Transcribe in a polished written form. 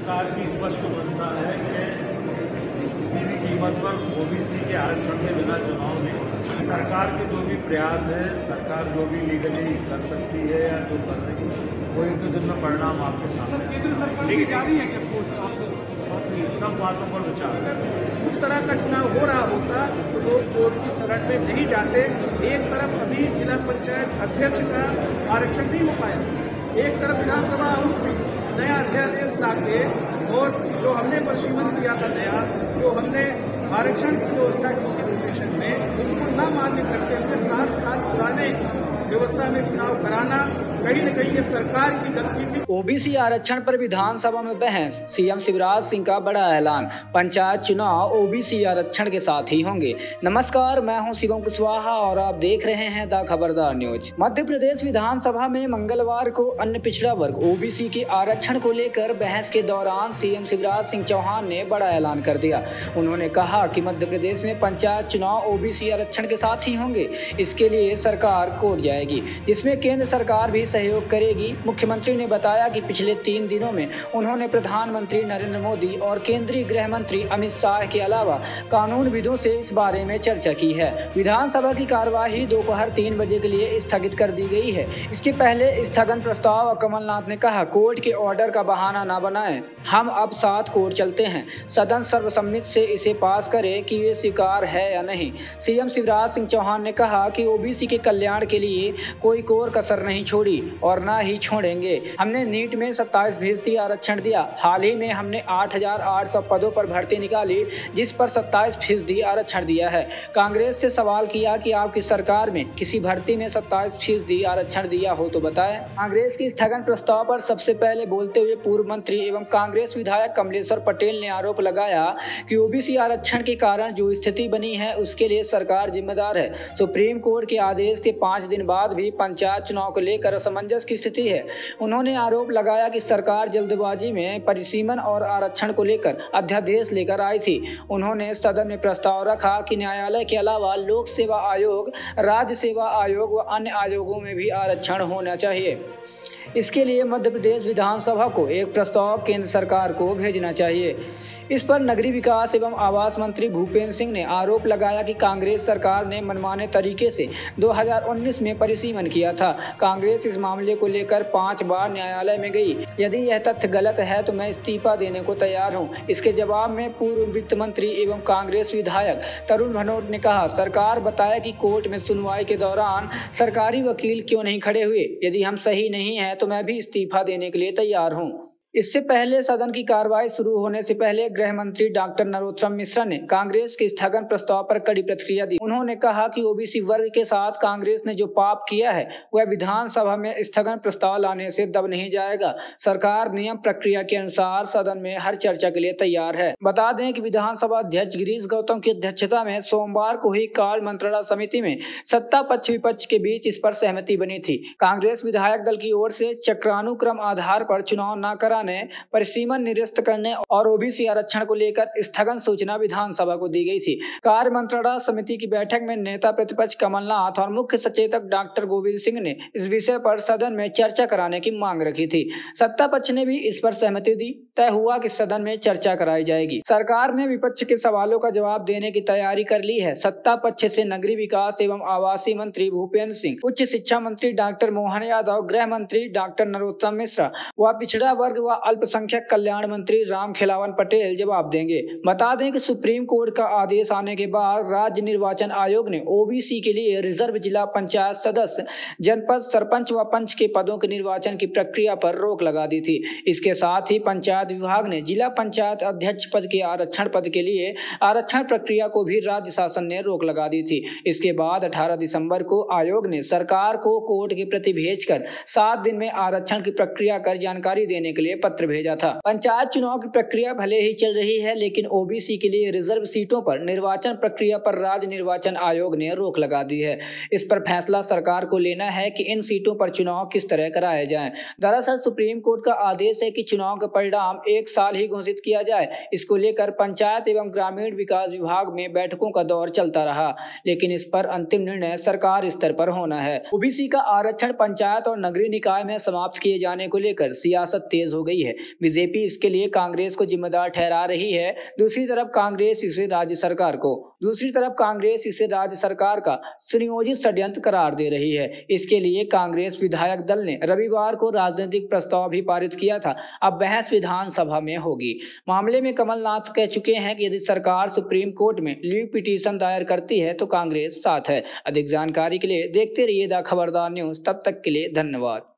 सरकार की स्पष्ट मंशा है कि किसी भी कीमत पर ओबीसी के आरक्षण के बिना चुनाव नहीं होना। सरकार के जो भी प्रयास है, सरकार जो भी लीगली कर सकती है या जो कर रही है, वो एक दो दिन में परिणाम आपके सामने। केंद्र सरकार की जारी है कि इस सब बातों पर विचार करें। उस तरह का चुनाव हो रहा होता तो लोग कोर्ट की शरण में नहीं जाते। एक तरफ अभी जिला पंचायत अध्यक्ष का आरक्षण नहीं हो पाया, एक तरफ विधानसभा नया अध्यादेश लाके और जो हमने प्रशीमन किया था नया, जो हमने आरक्षण की व्यवस्था की थी नोटिफिकेशन में, उसको न मान्य करते हुए 7 साल पुराने व्यवस्था में चुनाव कराना कहीं न कहीं ये सरकार की गलती थी। ओबीसी आरक्षण पर विधानसभा में बहस, सीएम शिवराज सिंह का बड़ा ऐलान, पंचायत चुनाव ओबीसी आरक्षण के साथ ही होंगे। नमस्कार, मैं हूं शिवम कुशवाहा और आप देख रहे हैं द खबरदार न्यूज। मध्य प्रदेश विधानसभा में मंगलवार को अन्य पिछड़ा वर्ग ओबीसी के आरक्षण को लेकर बहस के दौरान सीएम शिवराज सिंह चौहान ने बड़ा ऐलान कर दिया। उन्होंने कहा कि मध्य प्रदेश में पंचायत चुनाव ओबीसी आरक्षण के साथ ही होंगे। इसके लिए सरकार कोर्ट जाएगी, जिसमें केंद्र सरकार भी सहयोग करेगी। मुख्यमंत्री ने बताया कि पिछले 3 दिनों में उन्होंने प्रधानमंत्री नरेंद्र मोदी और केंद्रीय गृह मंत्री अमित शाह के अलावा कानूनविदों से इस बारे में चर्चा की है। विधानसभा की कार्यवाही दोपहर 3 बजे के लिए स्थगित कर दी गई है। इसके पहले स्थगन प्रस्ताव कमलनाथ ने कहा, कोर्ट के ऑर्डर का बहाना न बनाएं, हम अब साथ कोर्ट चलते हैं, सदन सर्वसम्मति से इसे पास करे कि ये स्वीकार है या नहीं। सीएम शिवराज सिंह चौहान ने कहा कि ओबीसी के कल्याण के लिए कोई कोर कसर नहीं छोड़ी और ना ही छोड़ेंगे। हमने नीट में 27% आरक्षण दिया। हाल ही में हमने 8,800 पदों पर भर्ती निकाली, जिस पर 27% आरक्षण दिया है। कांग्रेस से सवाल किया कि आपकी सरकार में किसी भर्ती में 27% आरक्षण दिया हो तो बताएं। कांग्रेस के स्थगन प्रस्ताव पर सबसे पहले बोलते हुए पूर्व मंत्री एवं कांग्रेस विधायक कमलेश्वर पटेल ने आरोप लगाया कि ओबीसी आरक्षण के कारण जो स्थिति बनी है उसके लिए सरकार जिम्मेदार है। सुप्रीम कोर्ट के आदेश के 5 दिन बाद भी पंचायत चुनाव को लेकर असमंजस की स्थिति है। उन्होंने आरोप लगाया कि सरकार जल्दबाजी में परिसीमन और आरक्षण को लेकर अध्यादेश लेकर आई थी। उन्होंने सदन में प्रस्ताव रखा कि न्यायालय के अलावा लोक सेवा आयोग, राज्य सेवा आयोग व अन्य आयोगों में भी आरक्षण होना चाहिए। इसके लिए मध्य प्रदेश विधानसभा को एक प्रस्ताव केंद्र सरकार को भेजना चाहिए। इस पर नगरीय विकास एवं आवास मंत्री भूपेंद्र सिंह ने आरोप लगाया कि कांग्रेस सरकार ने मनमाने तरीके से 2019 में परिसीमन किया था। कांग्रेस इस मामले को लेकर 5 बार न्यायालय में गई। यदि यह तथ्य गलत है तो मैं इस्तीफा देने को तैयार हूं। इसके जवाब में पूर्व वित्त मंत्री एवं कांग्रेस विधायक तरुण भनोट ने कहा, सरकार बताए कि कोर्ट में सुनवाई के दौरान सरकारी वकील क्यों नहीं खड़े हुए। यदि हम सही नहीं है तो मैं भी इस्तीफा देने के लिए तैयार हूं। इससे पहले सदन की कार्रवाई शुरू होने से पहले गृह मंत्री डॉक्टर नरोत्तम मिश्रा ने कांग्रेस के स्थगन प्रस्ताव पर कड़ी प्रतिक्रिया दी। उन्होंने कहा कि ओबीसी वर्ग के साथ कांग्रेस ने जो पाप किया है वह विधानसभा में स्थगन प्रस्ताव लाने से दब नहीं जाएगा। सरकार नियम प्रक्रिया के अनुसार सदन में हर चर्चा के लिए तैयार है। बता दें कि विधानसभा अध्यक्ष गिरीश गौतम की अध्यक्षता में सोमवार को हुई कार्य मंत्रणा समिति में सत्ता पक्ष विपक्ष के बीच इस पर सहमति बनी थी। कांग्रेस विधायक दल की ओर से चक्रानुक्रम आधार पर चुनाव न कराने, परिसीमन निरस्त करने और ओबीसी आरक्षण को लेकर स्थगन सूचना विधानसभा को दी गई थी। कार्य मंत्रणा समिति की बैठक में नेता प्रतिपक्ष कमलनाथ और मुख्य सचेतक डॉक्टर गोविंद सिंह ने इस विषय पर सदन में चर्चा कराने की मांग रखी थी। सत्ता पक्ष ने भी इस पर सहमति दी। तय हुआ कि सदन में चर्चा कराई जाएगी। सरकार ने विपक्ष के सवालों का जवाब देने की तैयारी कर ली है। सत्ता पक्ष से नगरीय विकास एवं आवासीय मंत्री भूपेंद्र सिंह, उच्च शिक्षा मंत्री डॉक्टर मोहन यादव, गृह मंत्री डॉक्टर नरोत्तम मिश्रा व पिछड़ा वर्ग व अल्पसंख्यक कल्याण मंत्री राम खिलावन पटेल जवाब देंगे। बता दें कि सुप्रीम कोर्ट का आदेश आने के बाद राज्य निर्वाचन आयोग ने ओबीसी के लिए रिजर्व जिला पंचायत सदस्य, जनपद सरपंच व पंच के पदों के निर्वाचन की प्रक्रिया पर रोक लगा दी थी। इसके साथ ही पंचायत विभाग ने जिला पंचायत अध्यक्ष पद के आरक्षण पद के लिए आरक्षण प्रक्रिया को भी राज्य शासन ने रोक लगा दी थी। इसके बाद 18 दिसंबर को आयोग ने सरकार को कोर्ट की प्रति भेजकर 7 दिन में आरक्षण की प्रक्रिया कर जानकारी देने के लिए पत्र भेजा था। पंचायत चुनाव की प्रक्रिया भले ही चल रही है, लेकिन ओबीसी के लिए रिजर्व सीटों पर निर्वाचन प्रक्रिया पर राज्य निर्वाचन आयोग ने रोक लगा दी है। इस पर फैसला सरकार को लेना है कि इन सीटों पर चुनाव किस तरह कराए जाएं। दरअसल सुप्रीम कोर्ट का आदेश है कि चुनाव का परिणाम नाम एक साल ही घोषित किया जाए। इसको लेकर पंचायत एवं ग्रामीण विकास विभाग में बैठकों का दौर चलता रहा, लेकिन इस पर अंतिम निर्णय सरकार स्तर पर होना है। ओबीसी का आरक्षण पंचायत और नगरीय निकाय में समाप्त किए जाने को लेकर सियासत तेज हो गई है। बीजेपी इसके लिए कांग्रेस को जिम्मेदार ठहरा रही है। दूसरी तरफ कांग्रेस इसे राज्य सरकार का सुनियोजित षड्यंत्र करार दे रही है। इसके लिए कांग्रेस विधायक दल ने रविवार को राजनीतिक प्रस्ताव भी पारित किया था। अब बहस विधानसभा में होगी। मामले में कमलनाथ कह चुके हैं कि यदि सरकार सुप्रीम कोर्ट में लीव पिटीशन दायर करती है तो कांग्रेस साथ है। अधिक जानकारी के लिए देखते रहिए द खबरदार न्यूज। तब तक के लिए धन्यवाद।